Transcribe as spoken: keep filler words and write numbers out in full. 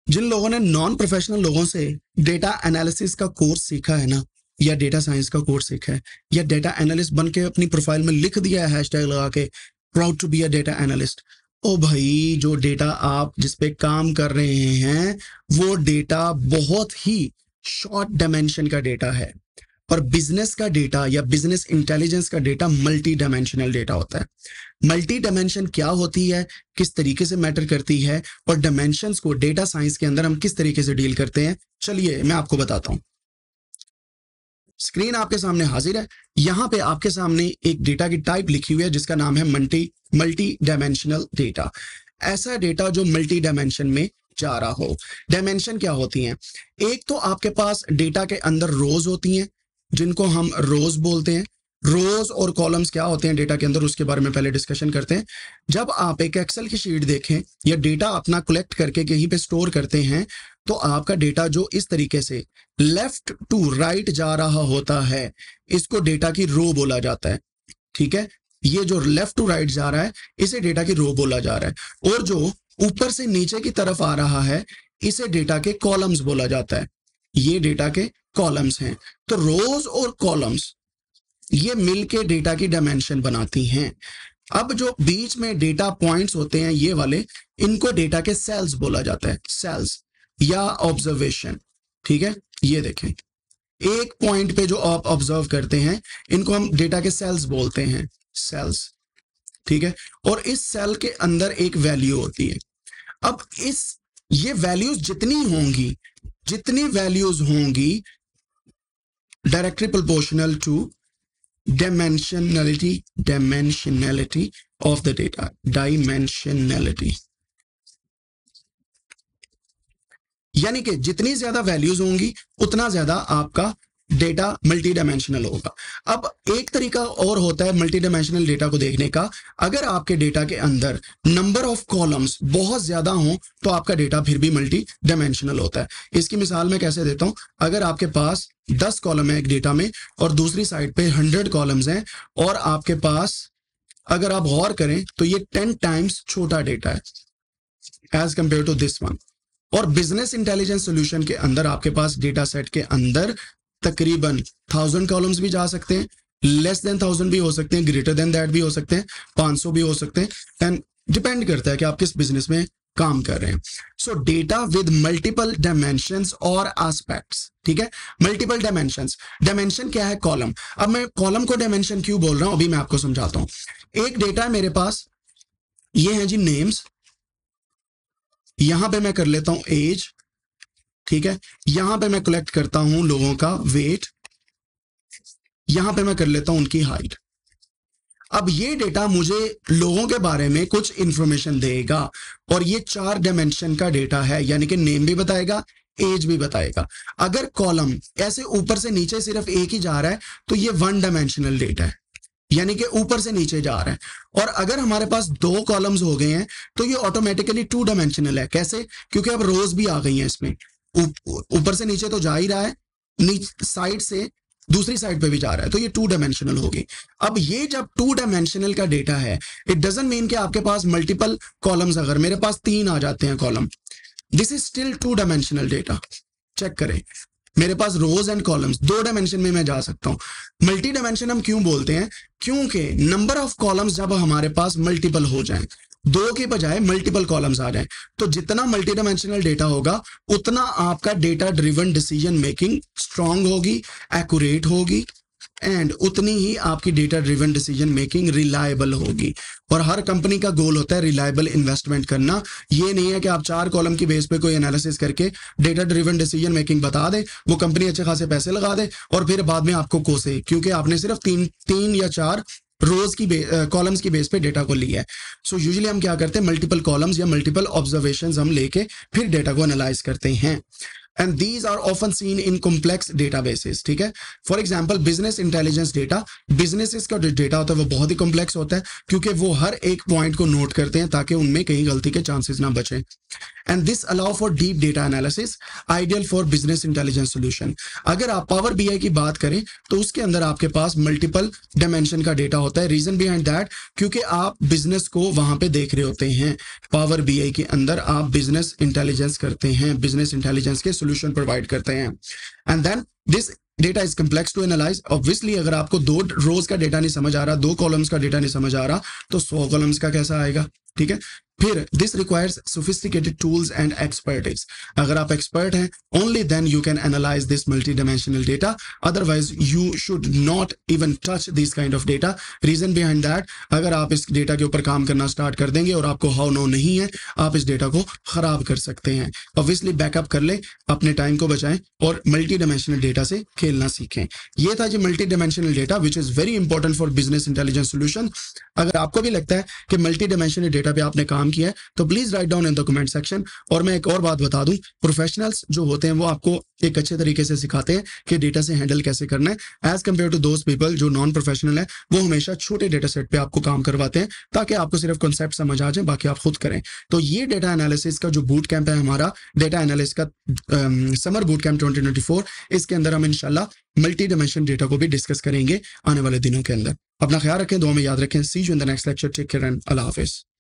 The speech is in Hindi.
जिन लोगों ने नॉन प्रोफेशनल लोगों से डेटा एनालिसिस का कोर्स सीखा है ना, या डेटा साइंस का कोर्स सीखा है, या डेटा एनालिस्ट बन के अपनी प्रोफाइल में लिख दिया है हैशटैग लगा के proud to be a data analyst, ओ भाई जो डेटा आप जिस पे काम कर रहे हैं वो डेटा बहुत ही शॉर्ट डायमेंशन का डेटा है। और बिजनेस का डेटा या बिजनेस इंटेलिजेंस का डेटा मल्टी डायमेंशनल डेटा होता है। मल्टी डायमेंशन क्या होती है, किस तरीके से मैटर करती है, और डायमेंशंस को डेटा साइंस के अंदर हम किस तरीके से डील करते हैं, चलिए मैं आपको बताता हूं। स्क्रीन आपके सामने हाजिर है। यहां पे आपके सामने एक डेटा की टाइप लिखी हुई है जिसका नाम है मल्टी मल्टी डायमेंशनल डेटा। ऐसा डेटा जो मल्टी डायमेंशन में जा रहा हो। डायमेंशन क्या होती हैं? एक तो आपके पास डेटा के अंदर रोज होती हैं जिनको हम रोज बोलते हैं। रोज और कॉलम्स क्या होते हैं डेटा के अंदर, उसके बारे में पहले डिस्कशन करते हैं। जब आप एक एक्सेल की शीट देखें या डेटा अपना कलेक्ट करके कहीं पे स्टोर करते हैं तो आपका डेटा जो इस तरीके से लेफ्ट टू राइट जा रहा होता है इसको डेटा की रो बोला जाता है। ठीक है, ये जो लेफ्ट टू राइट जा रहा है इसे डेटा की रो बोला जा रहा है, और जो ऊपर से नीचे की तरफ आ रहा है इसे डेटा के कॉलम्स बोला जाता है। ये डेटा के कॉलम्स हैं। तो रोज और कॉलम्स ये मिलके डेटा की डायमेंशन बनाती हैं। अब जो बीच में डेटा पॉइंट्स होते हैं ये वाले, इनको डेटा के सेल्स बोला जाता है, सेल्स या ऑब्जर्वेशन। ठीक है, ये देखें एक पॉइंट पे जो आप ऑब्जर्व करते हैं इनको हम डेटा के सेल्स बोलते हैं, सेल्स। ठीक है, और इस सेल के अंदर एक वैल्यू होती है। अब इस ये वैल्यूज जितनी होंगी जितनी वैल्यूज होंगी directly proportional to dimensionality dimensionality of the data, dimensionality यानी कि जितनी ज्यादा वैल्यूज होंगी उतना ज्यादा आपका डेटा मल्टी डायमेंशनल होगा। अब एक तरीका और होता है मल्टी डायमेंशनल डेटा को देखने का। अगर आपके डेटा के अंदर नंबर ऑफ कॉलम्स बहुत ज्यादा हो तो आपका डेटा फिर भी मल्टी डायमेंशनल होता है। इसकी मिसाल मैं कैसे देता हूं, अगर आपके पास दस कॉलम है एक डेटा में और दूसरी साइड पे हंड्रेड कॉलम्स हैं, और आपके पास अगर आप गौर करें तो ये टेन टाइम्स छोटा डेटा है as compare to this one. और बिजनेस इंटेलिजेंस सॉल्यूशन के अंदर आपके पास डेटा सेट के अंदर तकरीबन थाउजेंड कॉलम्स भी जा सकते हैं, लेस देन थाउजेंड भी हो सकते हैं, ग्रेटर देन दैट भी हो सकते हैं, पांच सौ भी हो सकते हैं, एंड डिपेंड करता है कि आप किस बिजनेस में काम कर रहे हैं। So data with multiple dimensions और एस्पेक्ट्स। ठीक है, मल्टीपल डायमेंशंस। डायमेंशन क्या है? कॉलम। अब मैं कॉलम को डायमेंशन क्यों बोल रहा हूं अभी मैं आपको समझाता हूं। एक डेटा है मेरे पास, ये है जी नेम्स, यहां पे मैं कर लेता हूं एज। ठीक है, यहां पे मैं कलेक्ट करता हूं लोगों का वेट, यहां पे मैं कर लेता हूं उनकी हाइट। अब ये डेटा मुझे लोगों के बारे में कुछ इंफॉर्मेशन देगा, और ये चार डायमेंशन का डेटा है, यानी कि नेम भी बताएगा, एज भी बताएगा। अगर कॉलम ऐसे ऊपर से नीचे सिर्फ एक ही जा रहा है तो ये वन डायमेंशनल डेटा है, यानी कि ऊपर से नीचे जा रहा है। और अगर हमारे पास दो कॉलम्स हो गए हैं तो ये ऑटोमेटिकली टू डायमेंशनल है। कैसे? क्योंकि अब रोज भी आ गई हैं इसमें, ऊपर से नीचे तो जा ही रहा है, नीचे साइड से दूसरी साइड पे भी जा रहा है, तो ये टू डायमेंशनल होगी। अब ये जब टू डायमेंशनल का डेटा है, इट डजंट मीन कि आपके पास मल्टीपल कॉलम्स, अगर मेरे पास तीन आ जाते हैं column, this is still two dimensional data. Check करें, मेरे पास रोज एंड कॉलम्स दो डायमेंशन में मैं जा सकता हूं। मल्टी डायमेंशन हम क्यों बोलते हैं? क्योंकि नंबर ऑफ कॉलम्स जब हमारे पास मल्टीपल हो जाएं, दो के बजाय मल्टीपल कॉलम्स आ जाएं, तो जितना मल्टी डायमेंशनल डेटा होगा उतना आपका data driven decision making strong होगी, एक्यूरेट होगी, एंड उतनी ही आपकी data driven decision making reliable होगी। और हर कंपनी का गोल होता है रिलायबल इन्वेस्टमेंट करना। ये नहीं है कि आप चार कॉलम की बेस पे कोई एनालिसिस करके डेटा ड्रिवन डिसीजन मेकिंग बता दे, वो कंपनी अच्छे खासे पैसे लगा दे और फिर बाद में आपको कोसे क्योंकि आपने सिर्फ तीन तीन या चार रोज की कॉलम्स की बेस पे डेटा को लिया है। सो यूजुअली हम क्या करते हैं, मल्टीपल कॉलम्स या मल्टीपल ऑब्जर्वेशंस हम लेके फिर डेटा को एनालाइज करते हैं। And these are often seen in complex databases. ठीक है, for example business intelligence data, businesses का जो डेटा होता है वो बहुत ही कॉम्प्लेक्स होता है क्योंकि वो हर एक पॉइंट को नोट करते हैं ताकि उनमें कहीं गलती के चांसेस ना बचें। And this allow for deep data analysis, ideal for business intelligence solution. अगर आप पावर बीआई की बात करें तो उसके अंदर आपके पास मल्टीपल डायमेंशन का डेटा होता है। रीजन बिहाइंड दैट, क्योंकि आप बिजनेस को वहां पे देख रहे होते हैं। पावर बीआई के अंदर आप बिजनेस इंटेलिजेंस करते हैं, बिजनेस इंटेलिजेंस के सोल्यूशन प्रोवाइड करते हैं। And then this data is complex to analyse. Obviously अगर आपको दो रोज का डेटा नहीं समझ आ रहा, दो कॉलम्स का डेटा नहीं समझ आ रहा, तो सौ कॉलम्स का कैसा आएगा, ठीक है। फिर this requires sophisticated tools and expertise. अगर आप एक्सपर्ट हैं, only then you can analyse this multi dimensional data, otherwise you should not even touch this kind of data. Reason behind that, अगर आप इस डेटा के ऊपर काम करना स्टार्ट कर देंगे और आपको हाउ नो नहीं है, आप इस डेटा को खराब कर सकते हैं। ऑब्वियसली बैकअप कर लें, अपने टाइम को बचाएं और मल्टी डायमेंशनल डेटा से खेलना सीखें। ये था जी multi dimensional data which is very important for business intelligence solution. अगर आपको भी लगता है कि मल्टी डायमेंशनल डेटा पे आपने काम किया है तो please write down in the comment section. और मैं एक और बात बता दूं, प्रोफेशनल्स जो होते हैं वो आपको एक अच्छे तरीके से सिखाते हैं कि डेटा से हैंडल कैसे करना है, as compare to those people जो नॉन प्रोफेशनल है, वो हमेशा छोटे डेटा सेट पे आपको काम करवाते हैं ताकि आपको सिर्फ कॉन्सेप्ट समझ आ जाए, बाकी आप खुद करें। तो ये डेटा एनालिसिस का जो बूट कैंप है हमारा, डेटा एनालिस्ट का summer boot camp twenty twenty four, इसके अंदर हम इंशाल्लाह मल्टी डायमेंशन डेटा को भी डिस्कस करेंगे आने वाले दिनों के अंदर। अपना ख्याल रखें, दुआ में याद रखें। See you in the next lecture. Take care and अल्लाह हाफिज।